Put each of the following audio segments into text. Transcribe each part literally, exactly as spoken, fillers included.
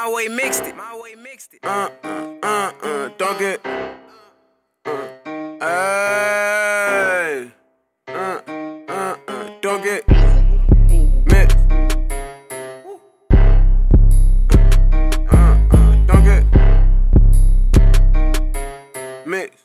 My way mixed it. My way mixed it. Uh, uh, uh, uh, don't get. Uh, ay, uh, uh, uh, don't get mixed. Uh, uh, don't get mixed.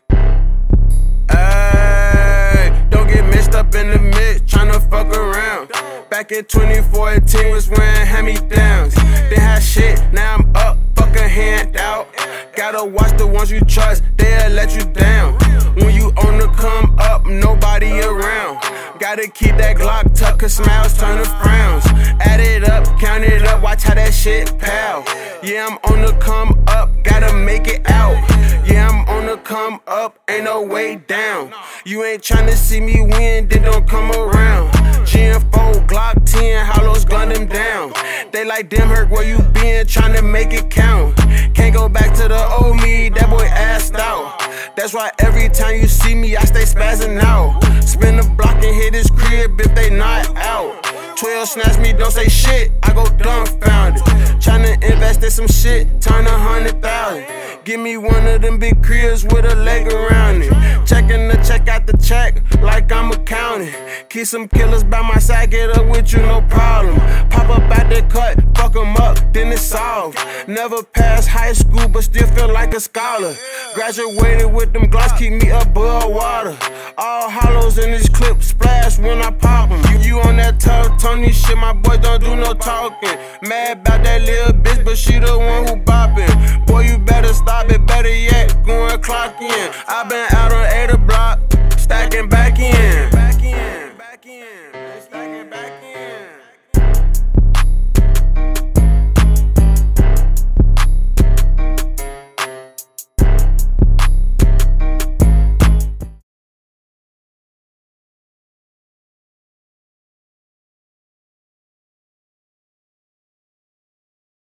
Ay, don't get mixed up in the mix, tryna fuck around. Back in twenty fourteen was wearing hand-me-downs. They had shit, now I'm up, fucking hand out. Gotta watch the ones you trust, they'll let you down. When you on the come up, nobody around. Gotta keep that Glock tucked, cause smiles turn to frowns. Add it up, count it up, watch how that shit pal. Yeah, I'm on the come up, gotta make it out. Yeah, I'm on the come up, ain't no way down. You ain't tryna see me win, then don't come around. G M four, Glock ten, hollows gun them down. They like, damn, Herc, where you been, tryna make it count. Can't go back to the old me, that boy assed out. That's why every time you see me, I stay spazzing out. Spin the block and hit his crib if they not out. twelve snatch me, don't say shit, I go dumbfounded. Tryna invest in some shit, turn a hundred thousand. Give me one of them big cribs with a leg around it. Checking the check out the check like I'm accounting. Keep some killers by my side, get up with you, no problem. Pop up out the cut, fuck them up, then it's solved. Never passed high school, but still feel like a scholar. Graduated with them Glocks, keep me above water. All hollows in this clip, splash when I pop them. You, you on that tough Tony shit, my boy don't do no talking. Mad about that little bitch, but she the one who boppin'. Boy, you better stop it, better yet, going clock in. I been out on eight o'clock, stacking back in.